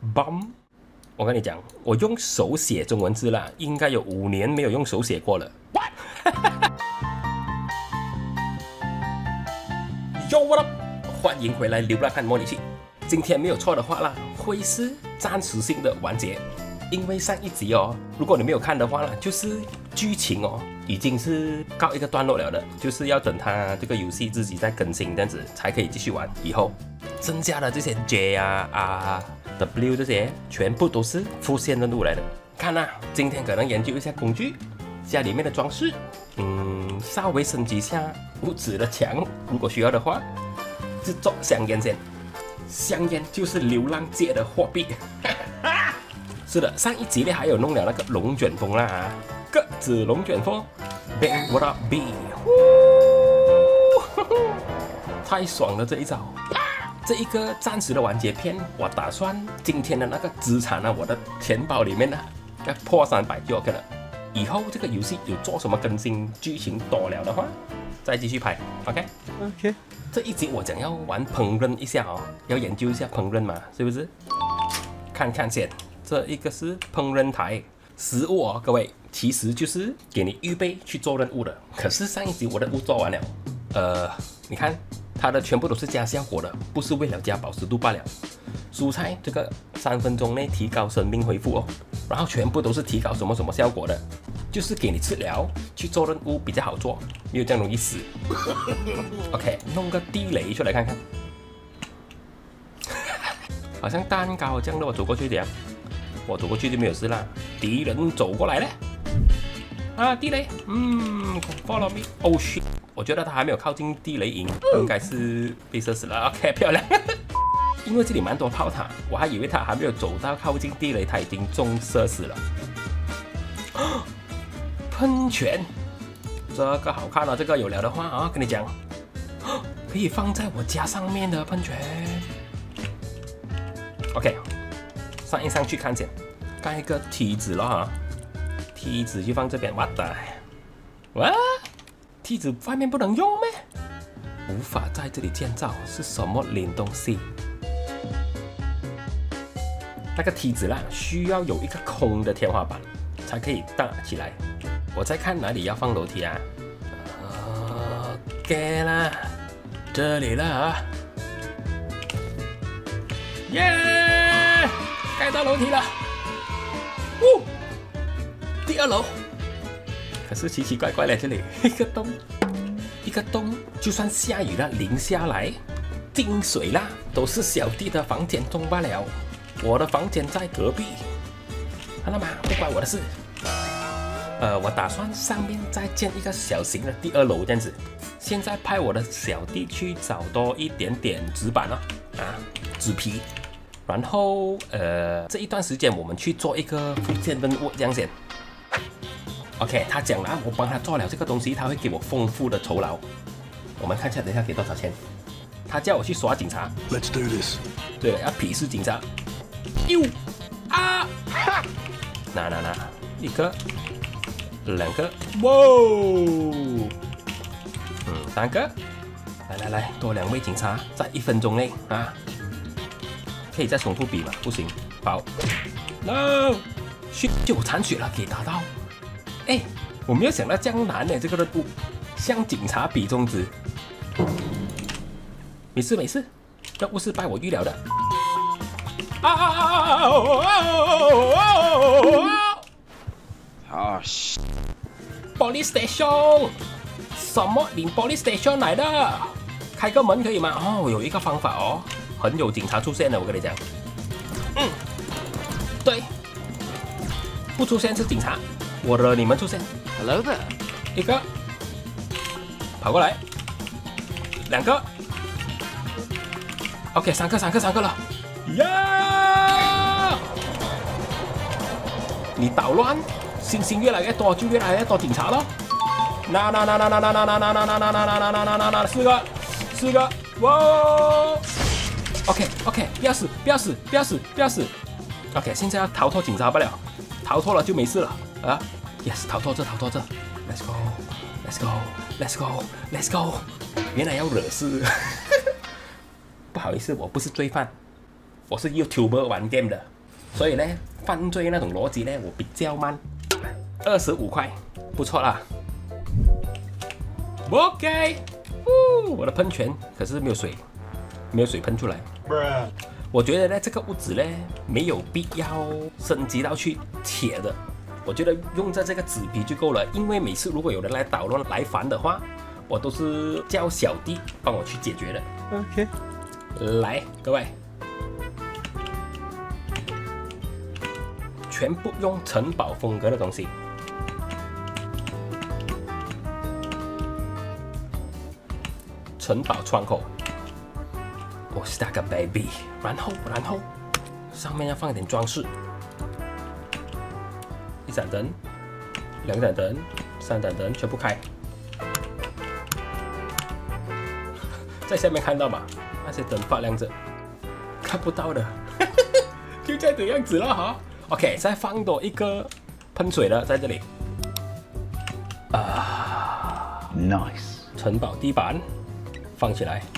bomb。我跟你讲，我用手写中文字啦，应该有5年没有用手写过了。Yo what up？ 欢迎回来流浪汉模拟器。今天没有错的话啦，会是暂时性的完结，因为上一集哦，如果你没有看的话啦，就是剧情哦已经是告一个段落了的，就是要等它这个游戏自己再更新这样子才可以继续玩。以后剩下的这些 J 啊、R、W 这些全部都是副线任务来的。看啦，今天可能研究一下工具，家里面的装饰，稍微升级一下屋子的墙，如果需要的话，制作香烟先。香烟就是流浪界的货币。是的，上一集呢还有弄了那个龙卷风啦，鸽子龙卷风 ，Bang what up B， 太爽了这一招。这一个暂时的完结篇，我打算今天的那个资产呢，我的钱包里面呢要破300就 OK 了。以后这个游戏有做什么更新，剧情多了的话，再继续拍 ，OK？ 这一集我讲要玩烹饪一下哦，要研究一下烹饪嘛，是不是？看看先，这一个是烹饪台，食物哦，各位，其实就是给你预备去做任务的。可是上一集我的任务做完了，你看它的全部都是加效果的，不是为了加保湿度罢了。蔬菜这个3分钟内提高生命恢复哦，然后全部都是提高什么什么效果的，就是给你治疗去做任务比较好做，没有这样容易死。OK， 弄个地雷出来看看，好像蛋糕这样的，我走过去点，我走过去就没有事啦。敌人走过来了，啊，地雷，follow me。Oh shit， 我觉得他还没有靠近地雷营，应该是被射死了。OK， 漂亮。因为这里蛮多炮塔，我还以为他还没有走到靠近地雷，他已经中射死了。喷泉，这个好看啊！这个有聊的话啊，跟你讲，可以放在我家上面的喷泉。OK， 上去看先，盖一个梯子了哈，梯子就放这边。What the？ 哇，梯子外面不能用咩？无法在这里建造是什么灵东西？那个梯子啦，需要有一个空的天花板才可以搭起来。我在看哪里要放楼梯啊？OK 啦，这里了啊！耶，盖到楼梯了。第2楼。可是奇奇怪怪的，这里一个洞，就算下雨了，淋下来，进水啦，都是小弟的房间中罢了。我的房间在隔壁，看到吗？不关我的事。我打算上面再建一个小型的第2楼这样子。现在派我的小弟去找多一点点纸板纸皮，然后这一段时间我们去做一个附件任务这样先。OK， 他讲了，我帮他做了这个东西，他会给我丰富的酬劳。我们看一下，等一下给多少钱？他叫我去耍警察。 Let's do this。 对了，要鄙视警察。拿，1个，2个，哇，3个，来，多2位警察，在1分钟内啊，可以再重复比吗？不行，好 ，no， 就有残血了，给打到。哎，我没有想到这样难呢，这个任务，向警察比中指。没事，任务失败我预料的。Police Station， 什么领 Police Station 来的？开个门可以吗？哦，有一个方法哦，很有警察出现了，我跟你讲。对，不出现是警察，我惹你们出现。Hello there， 1个，跑过来，2个 ，OK， 3个了。呀！你捣乱，星星越来越多，就越来越多警察了。那4个，哇 ！OK， 不要死。OK， 现在要逃脱警察不了，逃脱了就没事了啊 ！Yes， 逃脱这。Let's go。原来要惹事。不好意思，我不是罪犯。我是 YouTuber 玩 game 的， 所以呢，犯罪那种逻辑呢，我比较慢。25块，不错啦。OK， 我的喷泉可是没有水，没有水喷出来。我觉得呢，这个屋子呢没有必要升级到去铁的，我觉得用着这个纸皮就够了。因为每次如果有人来捣乱来烦的话，我都是叫小弟帮我去解决的。OK， 来，各位，全部用城堡风格的东西。城堡窗口。我是那个 baby， 然后上面要放一点装饰，一盏灯、2盏灯、3盏灯全部开，在下面看到吗？那些灯发亮着，看不到的，就这个样子了哈。OK， 再放多一个喷水的在这里。Nice， 城堡地板放起来。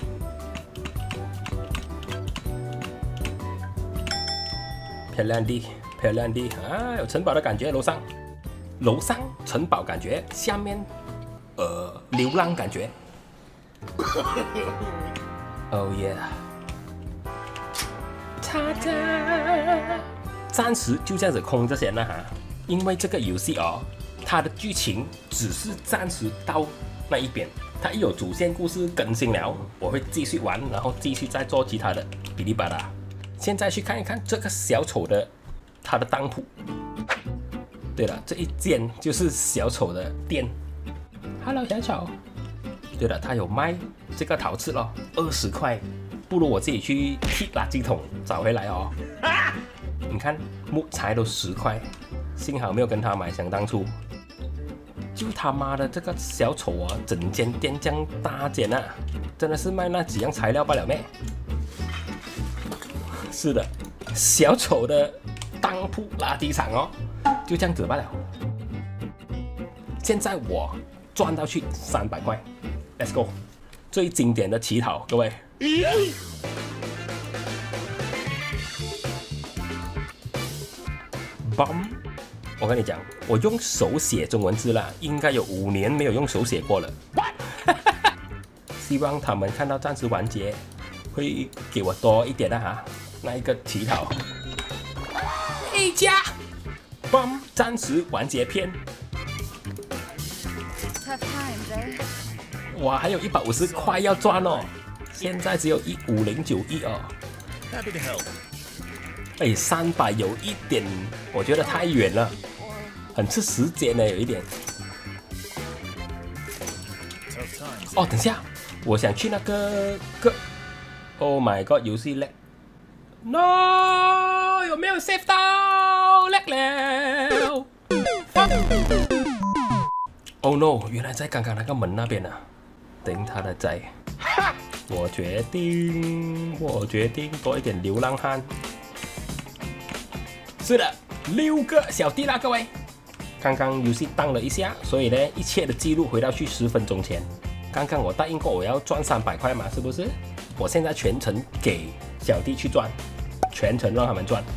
漂亮地啊！有城堡的感觉，楼上城堡感觉，下面流浪感觉。Oh yeah！ ta ta！ 暂时就这样子空着先了哈，因为这个游戏哦，它的剧情只是暂时到那一边，它一有主线故事更新了，我会继续玩，然后继续再做其他的哔哩吧啦。现在去看一看这个小丑的他的当铺。对了，这一间就是小丑的店。Hello， 小丑。对了，他有卖这个陶瓷咯，20块，不如我自己去替垃圾桶找回来哦。你看木材都10块，幸好没有跟他买，想当初。就他妈的这个小丑啊，整间店这样大间啊，真的是卖那几样材料罢了咩？是的，小丑的当铺垃圾场哦，就这样子罢了。现在我赚到去300块 ，Let's go！ 最经典的乞讨，各位。BAM！ 我跟你讲，我用手写中文字啦，应该有5年没有用手写过了。希望他们看到暂时完结，会给我多一点的哈。那一个乞讨，A 加，BAM！ 暂时完结篇。哇，还有150块要赚哦，现在只有15091哦。哎，300有一点，我觉得太远了，很吃时间呢，有一点。哦，等下，我想去那个，Oh my God， 游戏 lag。No， 有没有 save 到 lag 了 ？Oh no， 原来在刚刚那个门那边啊，等他的仔。我决定多一点流浪汉。是的，6个小弟啦，各位。刚刚游戏当了一下，所以呢，一切的记录回到去10分钟前。刚刚我答应过我要赚300块嘛，是不是？我现在全程给小弟去赚，全程让他们赚。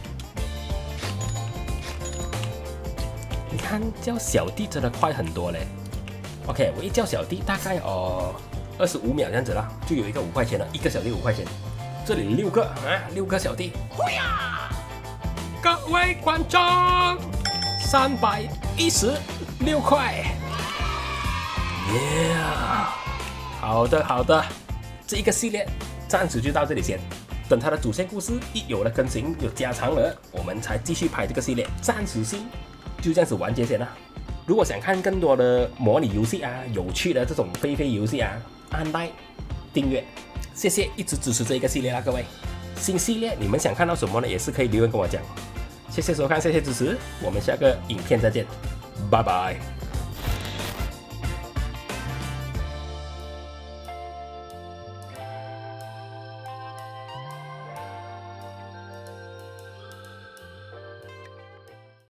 你看叫小弟真的快很多嘞。OK， 我一叫小弟大概25秒这样子啦，就有一个5块钱了，一个小弟5块钱。这里6个啊，6个小弟。各位观众，316块。好的，这一个系列暂时就到这里先。等它的主线故事一有了更新，有加长了，我们才继续拍这个系列。暂时性就这样子完结先啦。如果想看更多的模拟游戏啊，有趣的这种飞游戏啊，按 like 订阅，谢谢一直支持这一个系列啦，各位。新系列你们想看到什么呢？也是可以留言跟我讲。谢谢收看，谢谢支持，我们下个影片再见，拜拜。